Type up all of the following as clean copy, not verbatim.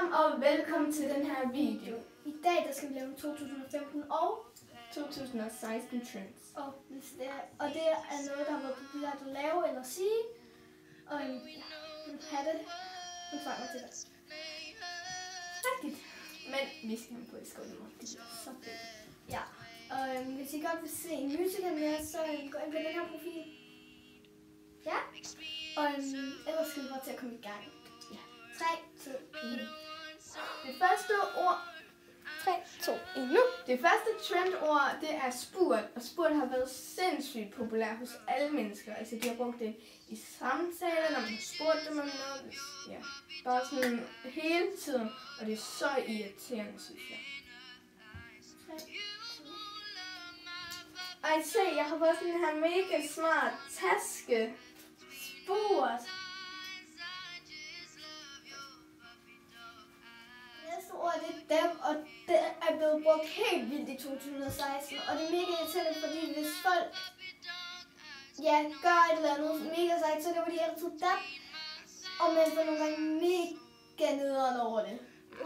og velkommen til den her video. I dag der skal vi lave 2015 og 2016 trends. Og det er noget, der har været populært at lave eller sige. Og ja, have det. Nu tager jeg til det. Rigtigt. Men vi skal have på i skolen, og det er så fedt. Ja, og hvis I godt vil se en musical mere, så gå ind på den her profil. Ja, og ellers skal vi bare til at komme i gang. Ja. 3, 2, 1. Det første ord 3, 2, 1 nu. Det første trendord, det er spurt, og spurt har været sindssygt populær hos alle mennesker. Altså de har brugt det i samtaler, når man har spurgt dem om noget. Ja, bare sådan hele tiden, og det er så irriterende, synes jeg. 3, 2. Ej, se, jeg har fået sådan en her mega smart taske. Spurt. Næste ord det er dem, og det er blevet brugt helt vildt i 2016. Og det er mega irriterende, fordi hvis folk gør et eller andet mega sejt, så det var de altid dem. Og man får nogle gange mega nederen over det.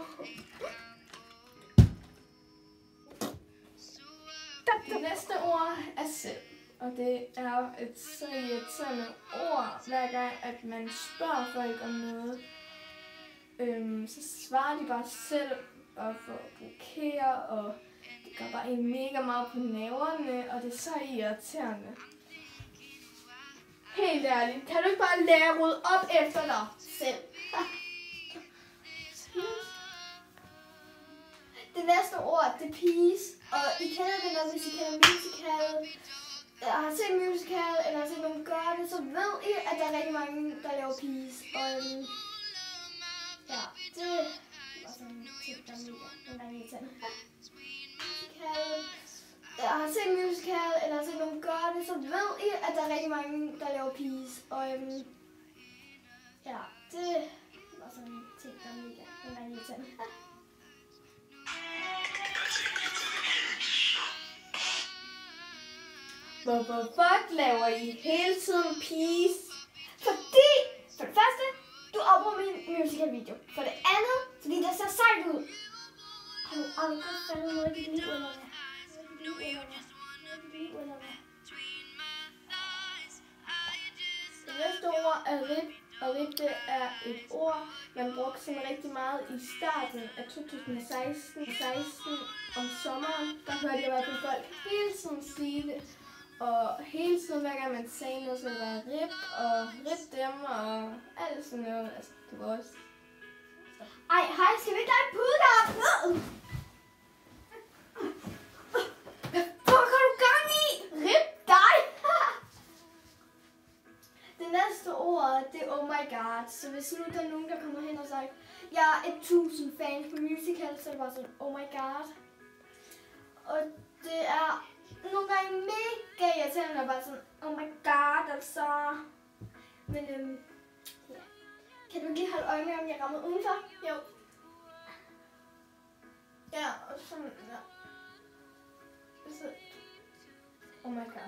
Det næste ord er selv. Og det er et så irriterende ord, hver gang at man spørger folk om noget. Så svarer de bare selv og får blokere, og det går bare en mega meget på nerverne, og det er så irriterende. Helt ærligt, kan du ikke bare lære at rydde op efter dig selv? Det næste ord, det er peace. Og I kender det nok, hvis I kender musical. Har set musical, eller har set nogen gøre det, så ved I, at der er rigtig mange, der laver peace. Og ja, det var sådan en ting, der er mega nogle gange irriterende. Musical. Jeg har set musical, eller har set nogen gøre det, så ved I, at der er rigtig mange, der laver peace. Og ja, det var sådan en ting, der er mega nogle gange irriterende. Hvorfor fuck laver I hele tiden peace? Fordi, for det første, du afbruger min musical video. For det andet, fordi det ser sejt ud. Har du aldrig faldet noget i dit liv, eller hvad? Det næste ord er rip, og rip det er et ord, man brugte sådan rigtig meget i starten af 2016 om sommeren. Der hørte jeg i hvert fald folk hele tiden sige det. Og hele tiden, hver gang man sagde noget, så det var rip og rip dem og alt sådan noget. Altså, det var også... Ej, hej, skal vi ikke lade pude deroppe ned? Hvad har du gang i? Rip dig! Det næste ord, det er oh my god. Så hvis nu der er nogen, der kommer hen og siger, jeg er 1000 fans på musical, så er det bare sådan, oh my god. Og det er nogle gange mega irriterende, og bare sådan, oh my god, altså. Men ja. Kan du lige holde øje med, om jeg rammer udenfor? Jo. Ja, og sådan, ja. Så. Oh my god.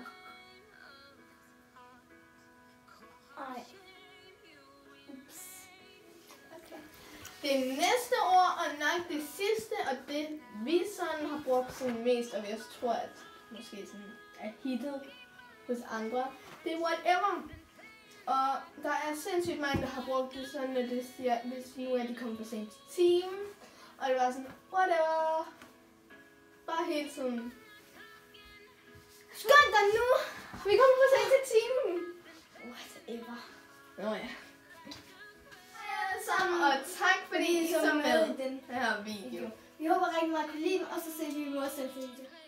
Ej. Ups. Okay. Det næste ord, og nok det sidste, og det vi sådan har brugt sådan mest, og jeg tror, at måske sådan er hittet hos andre, det er whatever. Og der er sindssygt mange, der har brugt det sådan, at det siger, hvis nu er de kommet for sent til timen, og det var sådan, whatever. Bare hele tiden. Skynd dig nu! Vi kommer for sent til timen. Whatever. Nå ja. Hej alle sammen, og tak fordi I så med i den her video. Vi håber rigtig meget, at I kunne lide den, og så ses vi i vores video.